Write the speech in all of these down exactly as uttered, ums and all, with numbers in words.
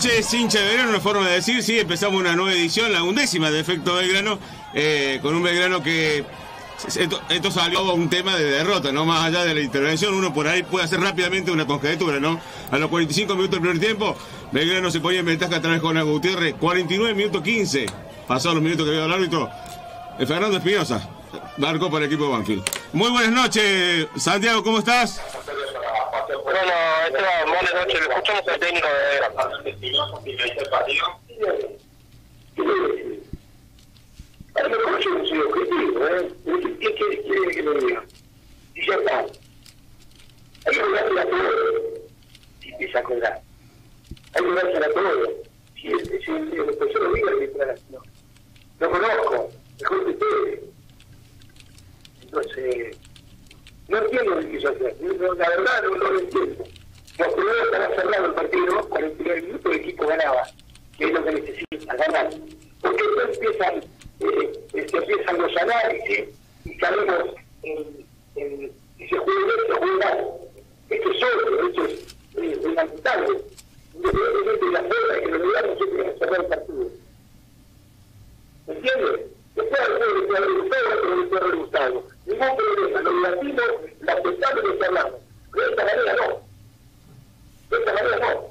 noches, hincha de Belgrano, una forma de decir, sí, empezamos una nueva edición, la undécima de Efecto Belgrano, eh, con un Belgrano que, esto, esto salió un tema de derrota, ¿no? Más allá de la intervención, uno por ahí puede hacer rápidamente una conjetura, ¿no? A los cuarenta y cinco minutos del primer tiempo, Belgrano se ponía en ventaja a través de Jonás Gutiérrez, cuarenta y nueve minutos quince, pasados los minutos que vio el árbitro, eh, Fernando Espinosa, marcó para el equipo de Banfield. Muy buenas noches, Santiago, ¿cómo estás? Bueno, Esteban, buenas noches. Le escuchamos al técnico de partido. A lo mejor yo no soy objetivo, ¿eh? ¿Qué quiere que lo diga? Y ya está. Hay que dársela a todo. Y empieza a cobrar. Hay que dársela a todo. Si el profesor lo diga, no. Lo conozco, mejor que ustedes. Entonces, no entiendo lo que quiso hacer. La verdad, no, no lo entiendo. Los primeros estaba cerrado el partido, cuarenta y nueve minutos el equipo ganaba, que es lo que necesita, ganar. Porque después empiezan, eh, este, empiezan los análisis y sabemos en, en, si se juega bien, se juega mal. Esto es obvio, esto es eh, lamentable. Independientemente de la forma que lo logramos, siempre hay que cerrar el partido. ¿Me entiendes? Después al juego le puede haber gustado, otro le puede haber gustado. Ningún problema, lo debatimos, lo aceptamos y lo cerramos. Pero de esta manera no. De esta manera no.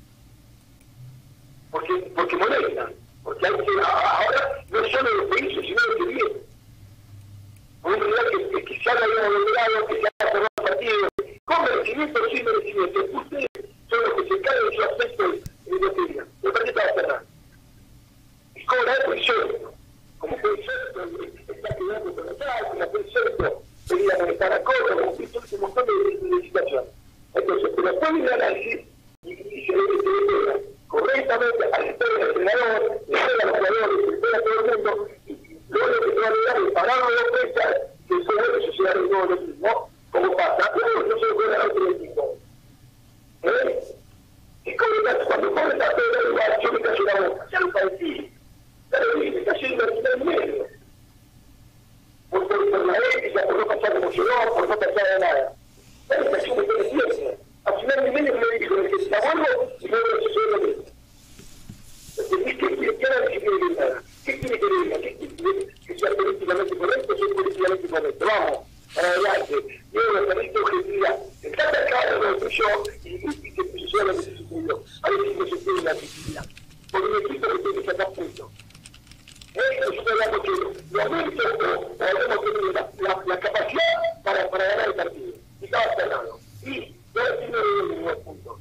Porque, porque molesta. Porque hay que, ahora no solo lo que hizo, sino lo que viene. Por un lugar que, que, que ya lo habíamos logrado, que ya ha cerrado el partido. Con merecimiento o sin merecimiento. Ustedes son los que se encargan de su aspecto en lo que digan. El partido estaba cerrado. Y cobra algo insólito. Como fue insólito, está quedando con atrás, como fue insólito, venir a molestar a cosas, como fue insólito, un montón de, de situaciones. Entonces, pero después viene el análisis y, y se le pega correctamente al sector del entrenador, le pega a los jugadores, le pega a todo el mundo, y luego que se va a lograr es pararlo de la fecha, que eso vuelve a suceder en todo el equipo, como pasa, pero no se lo puede dar otro equipo. ¿Eh? Y como cuando corre la pelota igual, yo me callo la boca, ya lo padecí. Pero me cayó en la en medio. Por, por, por la ética, por no pasar como llegó, por no pasar de nada. La educación me tiene siempre. Al final de medio me dijo, necesita vuelvo y luego sucede lo mismo. ¿Qué quiere que haga? ¿Qué quiere que haga? ¿Qué quiere que diga? ¿Qué quiere que sea políticamente correcto? Soy políticamente correcto. Vamos, para adelante. Yo lo permito objetividad. Está atacado lo que yo y que suceda lo que se sucedió. A ver si no se tiene la actividad. Porque mi equipo me tiene que sacar puntos. Nosotros hablamos que los méritos o habíamos tenido la, la, la capacidad para, para ganar el partido. Y estaba cerrado. Y ahora tiene los puntos.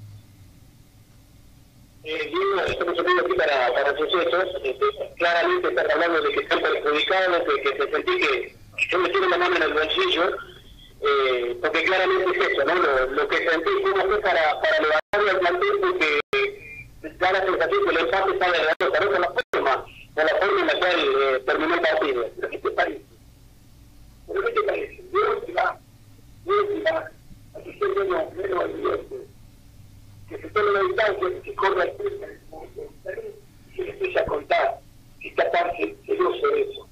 Eh, yo esto me salido aquí para, para sucesos. Eh, claramente están hablando de que están perjudicados, de que se sentí que yo me tiene la mano en el bolsillo. Eh, porque claramente es eso, ¿no? Lo, lo que sentí fue para, para levantarle al plantel porque da la sensación que el empate está de la derrota, no con la forma. De la forma en la cual eh, terminó el partido. ¿Pero qué te parece? ¿Pero qué te parece? Dios te va, Dios te va, aquí se menos, menos evidente, que se tome la distancia, que se corra el tiempo en el momento de salir, y se le empiece a contar, y taparse celoso de eso.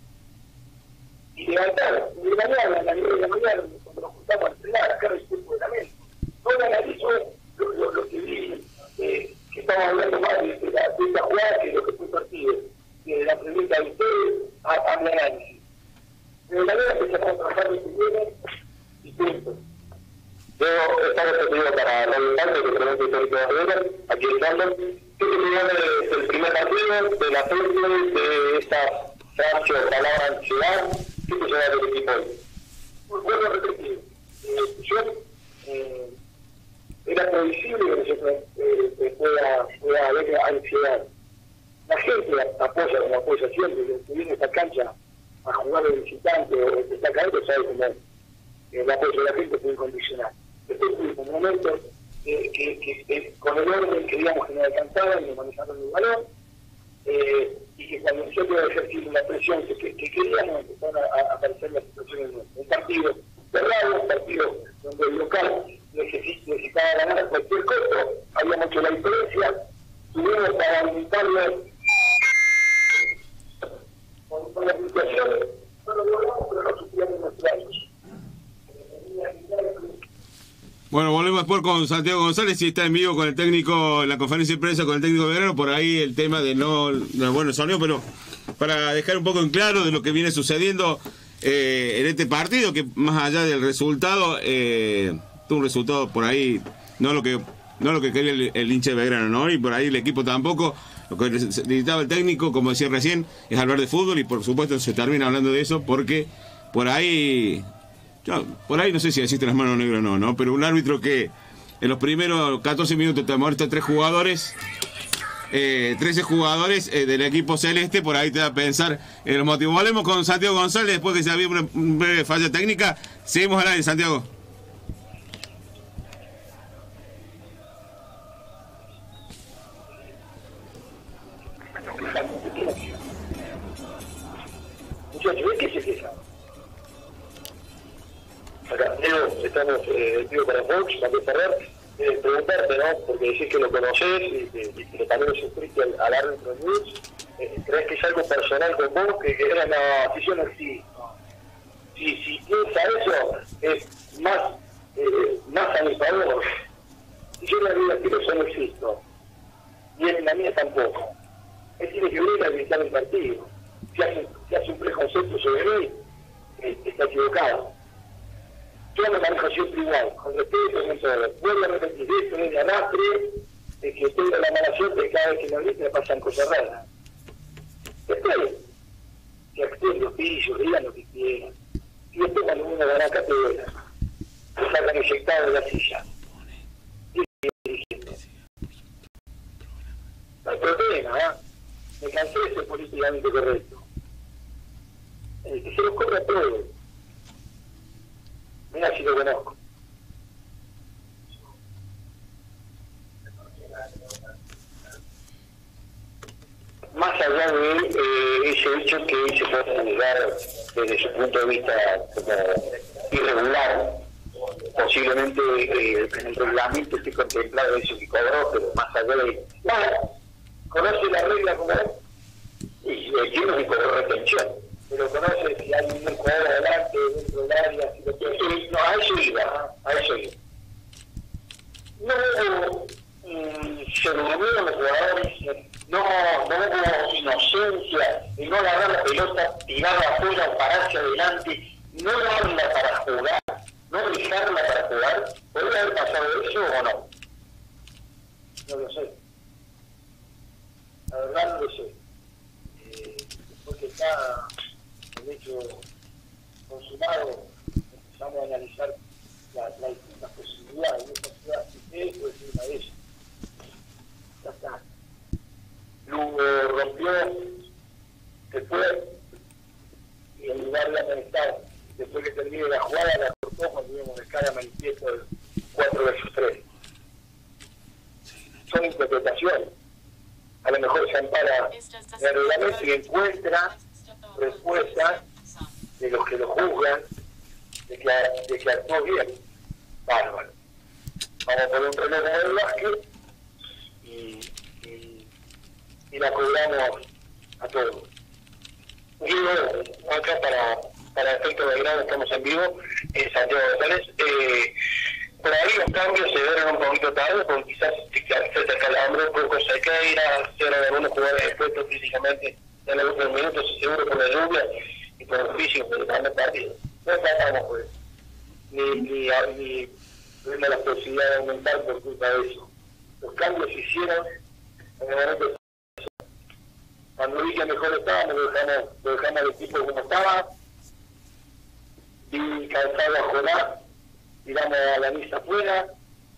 Y levantar, y de mañana, a las nueve de la mañana, cuando nos juntamos a entrenar, acá no hay tiempo de la mente. No analizo lo, lo, lo que vi, eh, que estamos hablando más de, de, la, de esta jugada que lo que fue el partido. De la pregunta de ustedes a, a mi análisis. De la manera que se va a trabajar de primero y punto. Yo estaba pedido para la instante que pregunte histórico de River, aquí estamos. ¿Qué te opinión del primer partido, de la serie, de esta frase o palabra ansiedad? ¿Qué te lleva del equipo hoy? Pues vuelvo a repetir. Eh, yo eh, era previsible que se eh, pueda, pueda haber ansiedad. La gente apoya como apoya siempre, que viene a esta cancha a jugar de visitante o que está cayendo, sabe cómo es. El apoyo de la gente fue incondicional. Después tuvimos momentos eh, que, que, que con el orden creíamos que no alcanzaban, y manejaron el balón, eh, y que cuando nosotros ejercimos la presión que, que, que queríamos, empezaron a, a aparecer las situaciones nuestras. Un partido cerrado, un partido donde el local necesitaba ganar a cualquier costo, habíamos hecho la diferencia, tuvimos para aumentarlo con las situaciones, no lo logramos, pero no supimos los plazos. Bueno, volvemos después con Santiago González, si está en vivo con el técnico, en la conferencia de prensa con el técnico de Belgrano, por ahí el tema de no, no bueno, sonido, pero para dejar un poco en claro de lo que viene sucediendo eh, en este partido, que más allá del resultado, eh, tuvo un resultado por ahí, no lo que no lo que quería el, el hincha de Belgrano, ¿no? Y por ahí el equipo tampoco, lo que necesitaba el técnico, como decía recién, es hablar de fútbol, y por supuesto se termina hablando de eso, porque por ahí... Yo, por ahí no sé si existen las manos negras o no, ¿no? Pero un árbitro que en los primeros catorce minutos te molesta tres jugadores, eh, trece jugadores eh, del equipo celeste, por ahí te da a pensar en los motivos. Volvemos con Santiago González, después que se había una breve falla técnica. Seguimos al aire, Santiago. Muchachos, ¿qué se queja? Acá, Leo, estamos eh, digo, para Fox, para cerrar, eh, preguntarte, ¿no? Porque decís que lo conocés y, y, y que también lo sufriste al, al árbitro de News. Eh, ¿Crees que es algo personal con vos, que, que era una afición así? Si, si piensa eso, es más, eh, más a mi favor. Si yo le digo a ti que yo no existo, y en la mía tampoco, él tiene que venir a visitar el partido. Si hace, si hace un preconcepto sobre mí, eh, está equivocado. Yo me manejo siempre igual, con respeto, con todo. Vuelvo a repetir esto, no es de arrastre, de que tengo la mala suerte de cada vez que me grito me pasan cosas raras. Después, que actúen los pillos, digan lo que quieran. Y después cuando uno gana cátedra, se sacan inyectados de la silla. Y dirigentes. No hay problema, ¿eh? Me cansé de ser políticamente correcto. El que se los cobra todo. Mira si lo conozco. Más allá de eh, ese hecho que se puede negar desde su punto de vista como irregular, posiblemente eh, en el reglamento esté contemplado eso que cobró, pero más allá de... Bueno, conoce la regla como es, y entiendo que cobró retención. Pero conoce si hay un jugador adelante, dentro del área, si lo que... No, a eso iba, a eso iba. No hubo mmm, se durmieron los jugadores, no, no hubo inocencia, y no agarrar la pelota, tirarla afuera o pararse adelante, no darla para jugar, no dejarla para jugar. ¿Podría haber pasado eso o no? No lo sé. La verdad no lo sé. Eh, porque está el hecho consumado, empezamos a analizar las la distintas posibilidades. Esta ciudad, si es, puede ser una de ellas. Ya está. Luego rompió, se fue, y en lugar de amonestado, después que termine la jugada, la cortó cuando íbamos a dejar a manifiesto el cuatro versus tres. Son interpretaciones. A lo mejor se ampara en el reglamento y encuentra respuestas de los que lo juzgan, de que, de que actuó bien. Bárbaro. Vamos a poner un reloj como el básquet y, y, y la cobramos a todos. Digo, acá para, para efecto de grado estamos en vivo en Santiago González. Eh, por ahí los cambios se dieron un poquito tarde, porque quizás se te calambró un poco Sequeira, se eran algunos jugadores expuestos físicamente en los últimos minutos, seguro por la lluvia y por el físico que le el partido. No tratamos pues, ni, ni, ni tuvimos la posibilidad de aumentar por culpa de eso. Los cambios se hicieron en el momento de... Cuando vi que mejor estábamos, lo dejamos, lo dejamos al equipo como estaba, vi cansado a jugar, tiramos a la misa afuera,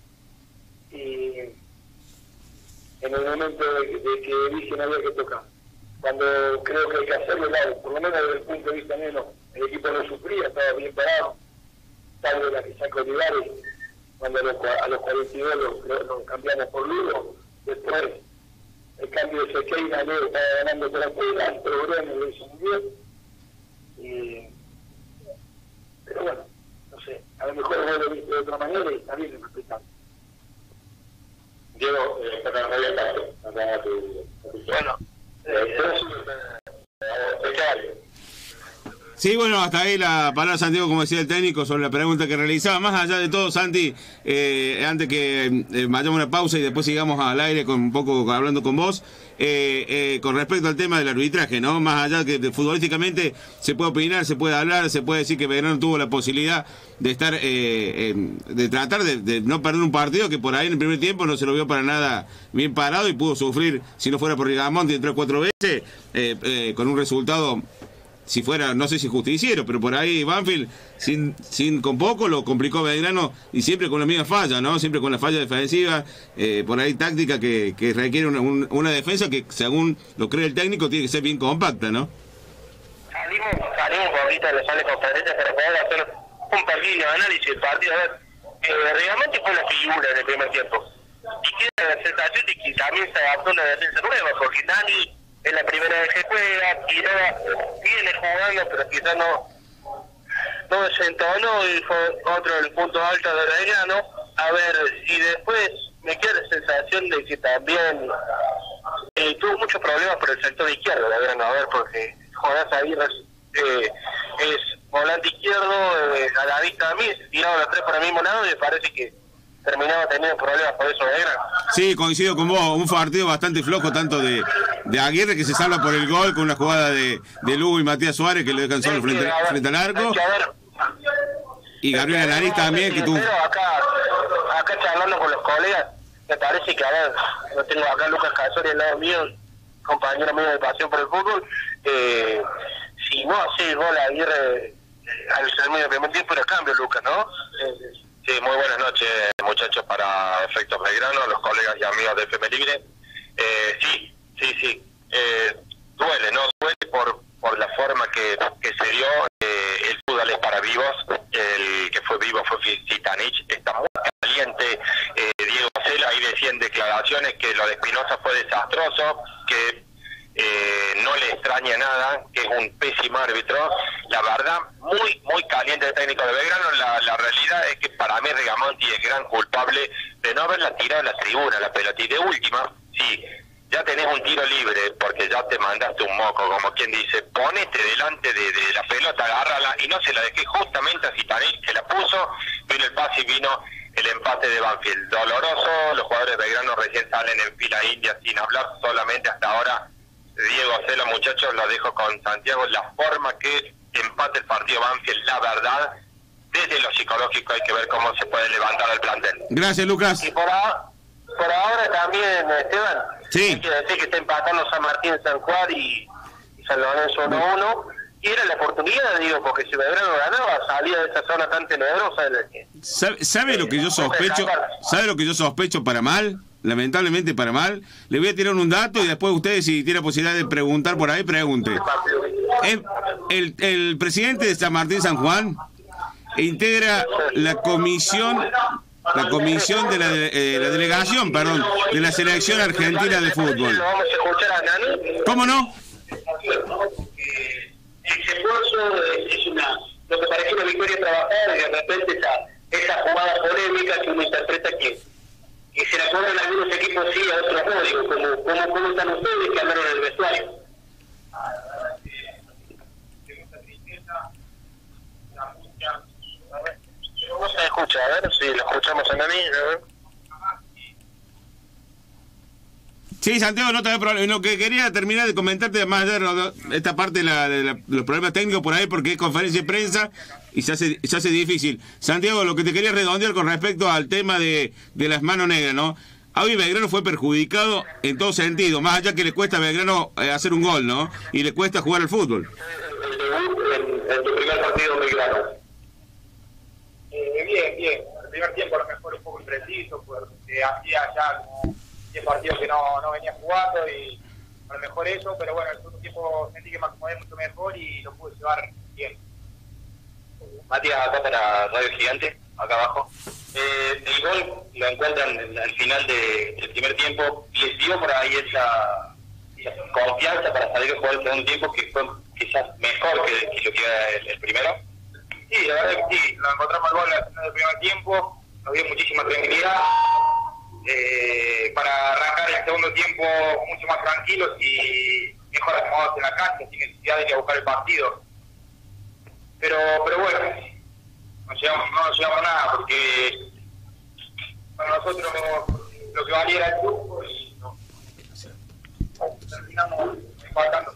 y en el momento de, de que vi que no había que tocar. Cuando creo que hay que hacerlo, claro, por lo menos desde el punto de vista mío, el equipo no sufría, estaba bien parado, tal vez la que sacó Olivares, cuando a los, a los cuarenta y dos lo, lo, lo cambiamos por Lugo, después el cambio de Sequeira, luego estaba ganando por la cuela, el programa lo hizo muy bien, y, pero bueno, no sé, a lo mejor vos lo viste de otra manera y está bien respetando. Diego, eh, para no tarde, acá tu... Bueno, eh, Sí, bueno, hasta ahí la palabra, Santiago, como decía el técnico, sobre la pregunta que realizaba. Más allá de todo, Santi, eh, antes que eh, vayamos a una pausa y después sigamos al aire con un poco hablando con vos, eh, eh, con respecto al tema del arbitraje, ¿no? Más allá que de, futbolísticamente se puede opinar, se puede hablar, se puede decir que Belgrano tuvo la posibilidad de estar, eh, eh, de tratar de, de no perder un partido que por ahí en el primer tiempo no se lo vio para nada bien parado y pudo sufrir, si no fuera por Rigamonti, entró cuatro veces, eh, eh, con un resultado, si fuera, no sé si justiciero, pero por ahí Banfield, sin, sin con poco, lo complicó Belgrano y siempre con la misma falla, ¿no? Siempre con la falla defensiva, eh, por ahí táctica que, que requiere una, un, una defensa que, según lo cree el técnico, tiene que ser bien compacta, ¿no? Salimos, salimos ahorita de la sala de conferencias para poder hacer un pequeño análisis del partido. A ver, eh, realmente fue la figura en el primer tiempo. Y queda la sensación de que también se adaptó una defensa nueva, porque Dani es la primera vez que juega, Quiroga viene jugando, pero quizás no, no desentonó y fue otro del punto alto de Belgrano. A ver, y después me queda la sensación de que también eh, tuvo muchos problemas por el sector izquierdo de Belgrano, a ver, porque Jonás Aguirre eh, es volante izquierdo, eh, a la vista de mí, tiraba los tres por el mismo lado y me parece que terminaba teniendo problemas por eso Belgrano. Sí, coincido con vos, un partido bastante flojo tanto de, de Aguirre, que se salva por el gol con una jugada de, de Lugo y Matías Suárez que le dejan solo frente, ver, frente al arco, y Gabriel Alanis también, que tuvo... Acá, acá charlando con los colegas, me parece que, a ver, yo tengo acá a Lucas Casori al lado mío, compañero mío de pasión por el fútbol, eh, si no hace el gol a Aguirre al término del primer tiempo era cambio, Lucas, ¿no? Eh, Sí, muy buenas noches, muchachos, para Efectos Belgrano, los colegas y amigos de F M Libre. Eh, sí, sí, sí, eh, duele, ¿no? Duele por por la forma que, que se dio. Eh, el fútbol es para vivos, el que fue vivo fue Zitanich, está muy caliente. Eh, Diego Cela, ahí decían declaraciones que lo de Espinosa fue desastroso, que Eh, no le extraña nada, que es un pésimo árbitro. La verdad, muy muy caliente el técnico de Belgrano. La, la realidad es que para mí Rigamonti es gran culpable de no haberla tirado a la tribuna, la pelota. Y de última, sí, ya tenés un tiro libre, porque ya te mandaste un moco, como quien dice, ponete delante de, de la pelota, agárrala, y no se la dejé justamente a Zitanich, se la puso, vino el pase y vino el empate de Banfield. Doloroso, los jugadores de Belgrano recién salen en fila india, sin hablar solamente hasta ahora Diego Cela, muchachos, lo dejo con Santiago, la forma que empate el partido Banfield, la verdad, desde lo psicológico hay que ver cómo se puede levantar el plantel. Gracias, Lucas. Y por, a, por ahora también, Esteban, sí, hay que decir que está empatando San Martín, San Juan y, y San Lorenzo uno a uno, y era la oportunidad, digo, porque si Belgrano ganaba, salía de esa zona tan tenebrosa. ¿Sabe, sabe lo que yo sospecho? ¿Sabe lo que yo sospecho para mal? Lamentablemente para mal. Le voy a tirar un dato y después ustedes, si tienen posibilidad de preguntar por ahí, pregunte. El, el, el presidente de San Martín San Juan integra la comisión la comisión de la, eh, la delegación, perdón, de la selección argentina de fútbol. ¿Cómo no? El esfuerzo es una, lo que parece una victoria trabajada, y de repente esa, esa jugada polémica que uno interpreta que que se la cobran algunos equipos sí, a otros no, digo, como, como, como están ustedes que andaron en el vestuario. No se escucha, a ver si lo escuchamos en la mía, a ver. Sí, Santiago, no te da problema. Lo que quería terminar de comentarte más allá de esta parte de, la, de la, los problemas técnicos por ahí, porque es conferencia de prensa y se hace, se hace difícil. Santiago, lo que te quería redondear con respecto al tema de, de las manos negras, ¿no? Hoy Belgrano fue perjudicado en todo sentido, más allá que le cuesta a Belgrano eh, hacer un gol, ¿no? Y le cuesta jugar al fútbol. El debut en, en tu primer partido en Belgrano. Eh, bien, bien. El primer tiempo a lo mejor un poco impreciso, porque hacía ya como diez partidos que no, no venía jugando y a lo mejor eso, pero bueno, el segundo tiempo sentí que me acomodé mucho mejor y lo pude llevar bien. Matías, acá para Radio Gigante, acá abajo. Eh, el gol lo encuentran al final de, del primer tiempo. ¿Les dio por ahí esa, esa confianza para salir a jugar el segundo tiempo, que fue quizás mejor que, que lo que era el, el primero? Sí, la verdad que sí, lo encontramos el gol al final del primer tiempo, nos dio muchísima tranquilidad. Eh, para arrancar el segundo tiempo mucho más tranquilos y mejor acomodados en la cancha, sin necesidad de ir a buscar el partido. pero pero bueno, no llegamos, no nos llevamos nada, porque para nosotros lo que valía era el grupo y no, terminamos empatando.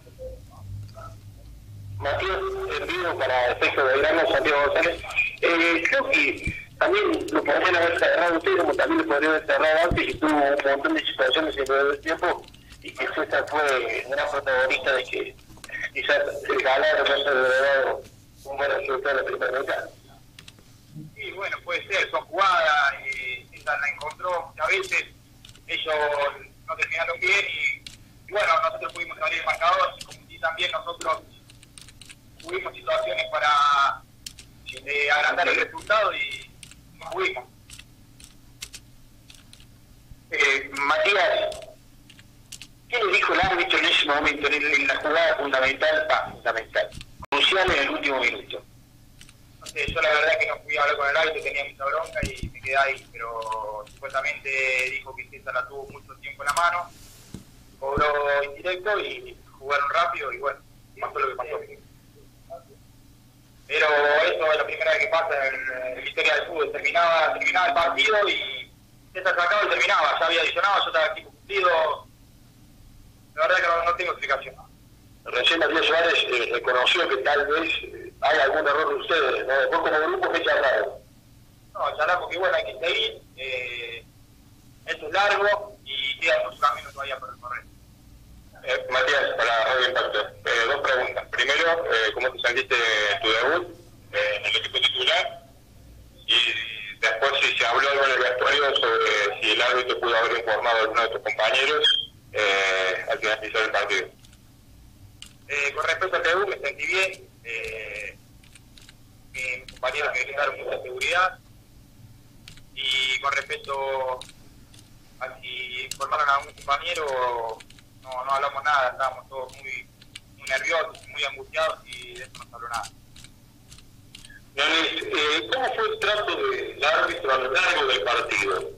Matías, en vivo para Efecto Belgrano, Santiago González. Eh, creo que también lo podrían haber cerrado ustedes, como también lo podrían haber cerrado antes, y tuvo un montón de situaciones en el tiempo, y que César fue gran protagonista de que quizás el ganar no se haya un buen resultado en la primera mitad. Sí, bueno, puede ser, son jugadas, eh, César la encontró muchas veces, ellos no terminaron bien y, y bueno, nosotros pudimos salir el marcador, y como si también nosotros tuvimos situaciones para eh, agrandar el resultado y no pudimos. Eh, Matías, ¿qué le dijo el árbitro en ese momento, en, en la jugada fundamental, ah, fundamental, crucial en el último minuto? No sé, yo la verdad que no fui a hablar con el árbitro, tenía mucha bronca y me quedé ahí, pero supuestamente dijo que César la tuvo mucho tiempo en la mano, cobró indirecto y jugaron rápido y bueno, pasó lo que pasó. Pero eso es la primera vez que pasa en, en la historia del fútbol, terminaba, terminaba el partido y César sacaba y terminaba, ya había adicionado, yo estaba aquí cumplido, la verdad que no, no tengo explicación. Recién Matías Suárez eh, reconoció que tal vez eh, hay algún error de ustedes, ¿no? Después como grupo, ¿qué charlaron? No, charlamos que bueno, hay que seguir, eh, esto es largo y quedan muchos caminos todavía por recorrer. Eh, Matías, para Radio Impacto, eh, dos preguntas. Primero, eh, ¿cómo te sentiste en tu debut eh, en el equipo titular? Y después, si se habló algo en el vestuario sobre si el árbitro pudo haber informado a alguno de tus compañeros eh, al finalizar el partido. Eh, con respecto al debut, me sentí bien. Eh, mis compañeros me brindaron mucha seguridad. Y con respecto a si informaron a algún compañero, no, no hablamos nada, estábamos todos muy, muy nerviosos, muy angustiados y de eso no se habló nada. Leonel, eh, ¿cómo fue el trato del árbitro a lo largo del partido?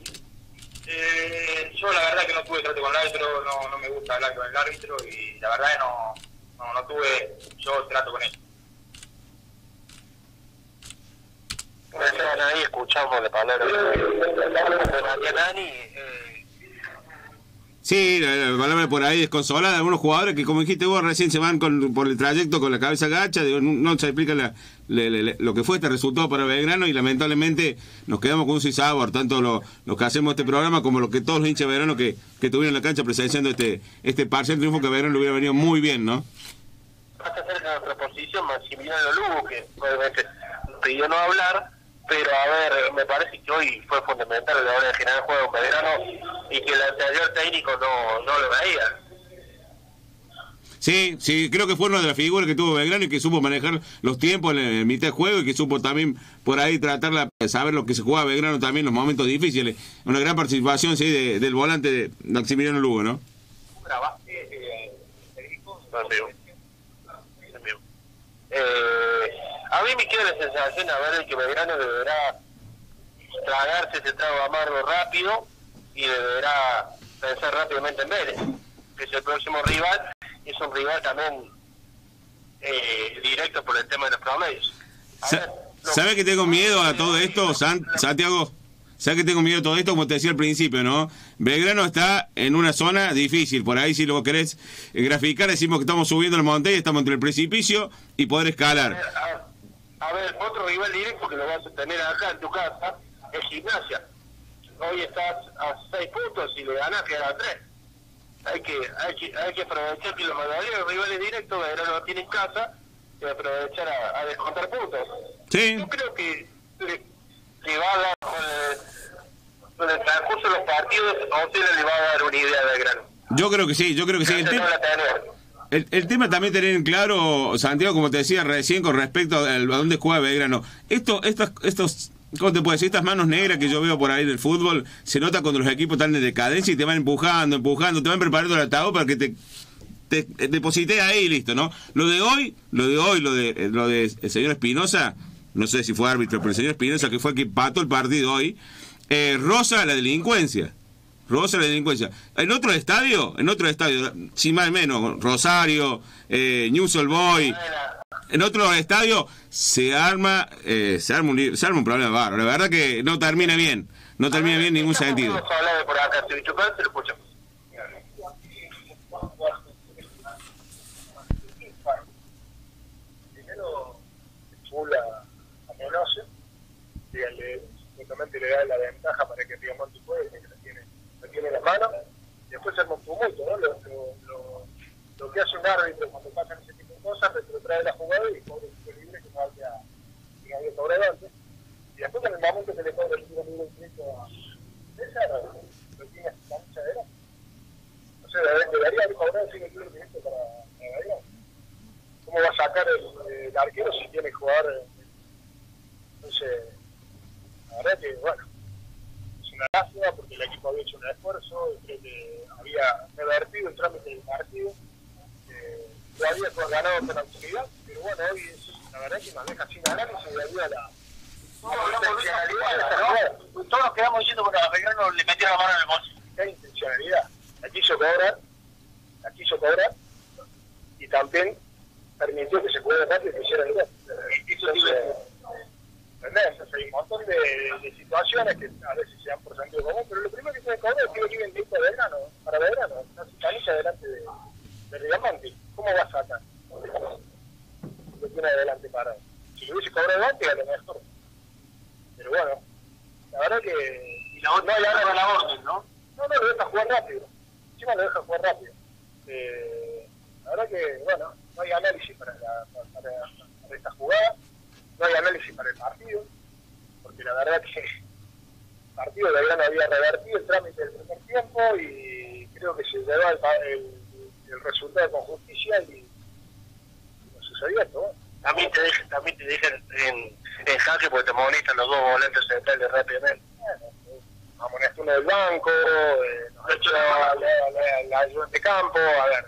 Eh, yo la verdad que no tuve trato con el árbitro, no, no me gusta hablar con el árbitro y la verdad que no, no, no tuve yo trato con él. Gracias a Nani, escuchamos de palabras de Nani. Eh, Sí, la, la palabra por ahí desconsolada de algunos jugadores que, como dijiste vos, recién se van con, por el trayecto con la cabeza gacha, digo, no, no se explica la, le, le, lo que fue este resultado para Belgrano y lamentablemente nos quedamos con un sinsabor, tanto lo, los que hacemos este programa como lo que todos los hinchas de Belgrano que, que tuvieron en la cancha presenciando este este parcial triunfo que a Belgrano le hubiera venido muy bien, ¿no? Hasta cerca de nuestra posición, Maximiliano Lugo, que obviamente nos pidió no hablar, pero a ver, me parece que hoy fue fundamental a la hora de generar juego en Belgrano y que el anterior técnico no, no lo veía. Sí, sí, creo que fue una de las figuras que tuvo Belgrano y que supo manejar los tiempos en el mitad de juego y que supo también por ahí tratar de saber lo que se jugaba Belgrano también en los momentos difíciles. Una gran participación, sí, de, del volante de Maximiliano Lugo, ¿no? ¿Grabaste, eh, Federico? En vivo. En vivo. Eh, a mí me queda la sensación a ver que Belgrano deberá tragarse ese trago amargo rápido y deberá pensar rápidamente en Vélez, que es el próximo rival, y es un rival también eh, directo por el tema de los promedios. Sa ¿Sabes que tengo miedo a todo esto, San Santiago? ¿Sabes que tengo miedo a todo esto? Como te decía al principio, ¿no? Belgrano está en una zona difícil, por ahí si lo querés graficar, decimos que estamos subiendo el monte y estamos entre el precipicio y poder escalar. A, a ver, otro rival directo que lo vas a tener acá en tu casa es Gimnasia. Hoy estás a seis puntos y le ganas queda a tres. Hay que, hay que, hay que aprovechar que los mayores rivales directos Belgrano lo tiene en casa y aprovechar a, a descontar puntos. Sí. Yo creo que le, le va a dar con el, con el transcurso de los partidos, a usted le va a dar una idea de Belgrano. Yo creo que sí, yo creo que sí. El, tema, el, el tema también tener en claro, Santiago, como te decía recién, con respecto a, a dónde juega Belgrano. Esto, estos, estos, ¿cómo te puedo decir? Estas manos negras que yo veo por ahí del fútbol, se nota cuando los equipos están en decadencia y te van empujando, empujando, te van preparando el ataúd para que te, te, te deposité ahí y listo, ¿no? Lo de hoy, lo de hoy, lo de lo de el señor Espinosa, no sé si fue árbitro, pero el señor Espinosa, que fue el que empató el partido hoy, eh, roza la delincuencia. Rosa la delincuencia. En otro estadio, en otro estadio, sin más o menos, Rosario, eh, News All Boy, en otro estadio se arma, eh, se arma un, se arma un problema bárbaro. La verdad que no termina bien, no termina bien en ningún sentido. Vamos a hablar de por acá, si Chupán, se lo escuchamos. Primero, Full a, a Menose, díganle, justamente le da la ventaja para que Piamonte puede, que lo tiene, lo tiene en las manos. Después se arma un tumulto, ¿no? Lo, lo, lo, lo que hace un árbitro cuando pasan ese tipo de cosas, retrotrae la jugada y cobra el tiro libre que no había, que no había cobrado antes. Y después en el momento que le cobra el tiro libre directo a César, lo tiene a su cancha de él. O sea, debería haber cobrado el tiro libre directo para Bahía. ¿Cómo va a sacar el, el arquero si tiene que jugar? Entonces, la verdad que, bueno, es una lástima porque el equipo había hecho un esfuerzo, creo que había revertido el trámite del partido, eh, lo había ganado con autoridad, pero bueno, hoy es, la verdad que nos deja sin análisis debido a la intencionalidad, ¿no? Todos nos quedamos diciendo que a Belgrano le metieron la mano en el bolsillo. Qué intencionalidad, la quiso cobrar, la quiso cobrar, y también permitió que se pudiera rápido y que hiciera el gol. ¿Entendés? O sea, hay un montón de, de situaciones que a veces se dan por sentido común, pero lo primero que tiene que cobrar es que lo lleven directo a Belgrano, para Belgrano, no se canilla delante de, de Riamonte. ¿Cómo va a sacar? Lo tiene adelante parado. Si lo hubiese cobrado antes, a lo mejor. Pero bueno, la verdad que... Y la otra no, la, la, la orden, ¿no? No, no, lo deja jugar rápido. Encima lo deja jugar rápido. Eh, la verdad que, bueno, no hay análisis para, la, para, para esta jugada. No hay análisis para el partido, porque la verdad que el partido de Belgrano había revertido el trámite del primer tiempo y creo que se llevó el, el, el resultado con justicia y, y no sucedió esto. ¿no? También te dejan, también te dejan en, en jaque porque te amonestan los dos volantes centrales rápidamente. Bueno, amonestó uno del banco, eh, nos ha hecho la, la, la, la ayuda de campo, a ver.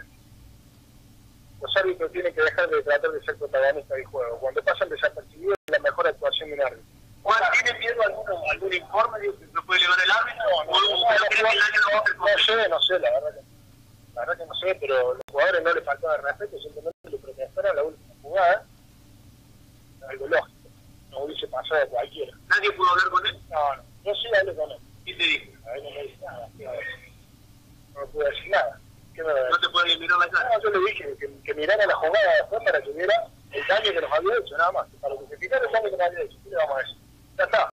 Los árbitros tienen que dejar de tratar de ser protagonistas del juego. Cuando pasan desapercibidos es la mejor actuación de un árbitro. Juan, ¿tiene miedo algún, algún informe de que no puede llevar el árbitro? ¿O no, no, no, no sé, no sé, la verdad que la verdad que no sé, pero los jugadores no les faltaba el respeto, simplemente le protestaron la última jugada. Algo lógico, no hubiese pasado a cualquiera. ¿Nadie pudo hablar con él? No, no, yo sí hablé con él. ¿Qué te dijo? A él no me dice nada, no me pude decir nada. Me no te puede mirar la cara. No, yo le dije que, que mirara la jugada después para que viera el daño que nos había hecho, nada más. Para que se fijara el daño que nos había hecho. ¿Qué le vamos a decir? Ya está.